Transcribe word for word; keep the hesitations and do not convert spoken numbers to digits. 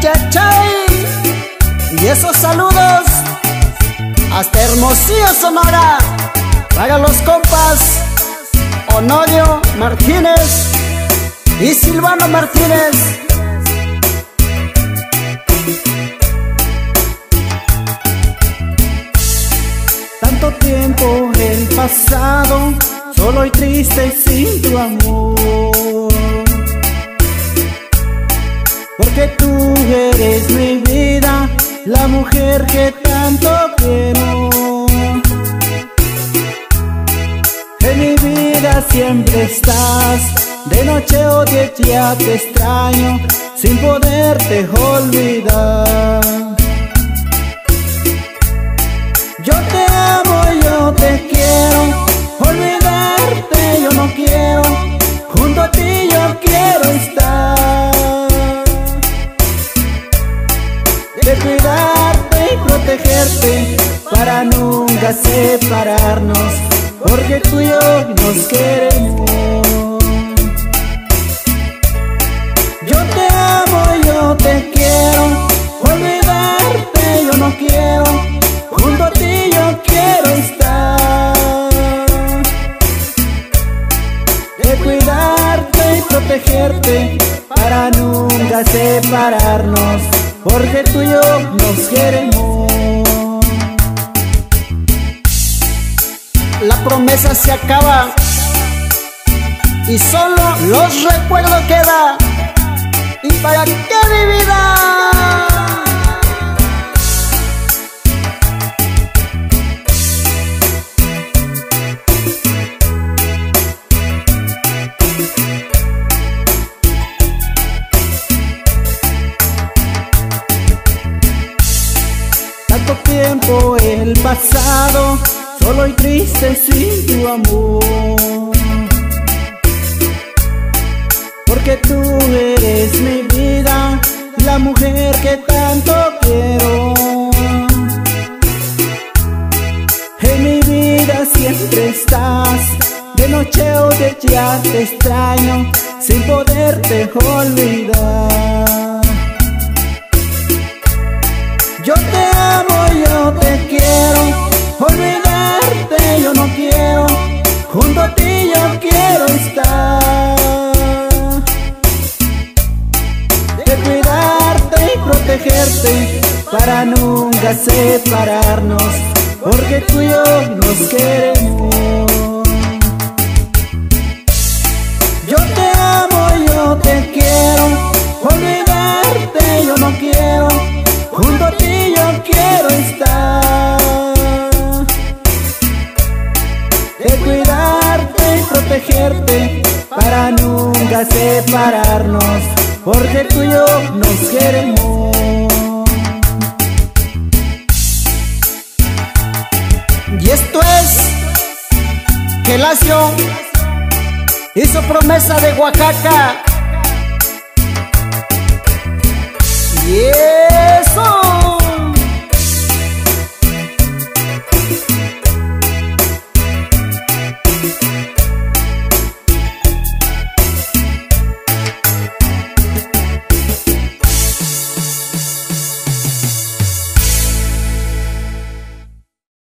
Chachay. Y esos saludos hasta Hermosillo, Sonora, para los compas Honorio Martínez y Silvano Martínez. Tanto tiempo el pasado, solo y triste sin tu amor, porque tú eres mi vida, la mujer que tanto quiero. En mi vida siempre estás, de noche o de día te extraño, sin poderte olvidar. Yo te amo, yo te quiero, olvidarte yo no quiero, junto a ti yo quiero estar. De cuidarte y protegerte, para nunca separarnos, porque tú y yo nos queremos. Yo te amo, yo te quiero, olvidarte yo no quiero, junto a ti yo quiero estar. De cuidarte y protegerte, para nunca separarnos, porque tú y yo nos queremos. La promesa se acaba y solo los recuerdos quedan. ¿Y para qué mi vida? Tanto tiempo el pasado, solo y triste sin tu amor, porque tú eres mi vida, la mujer que tanto quiero. En mi vida siempre estás, de noche o de día te extraño, sin poderte olvidar. Yo te amo, yo te quiero, olvidarte yo no quiero, junto a ti yo quiero estar. De cuidarte y protegerte, para nunca separarnos, porque tú y yo nos queremos. Yo te amo, yo te quiero, olvidarte yo no quiero, junto a ti yo quiero estar. De cuidarte y protegerte, para nunca separarnos, porque tú y yo nos queremos. Y esto es Gelacio hizo promesa de Oaxaca. Yeah.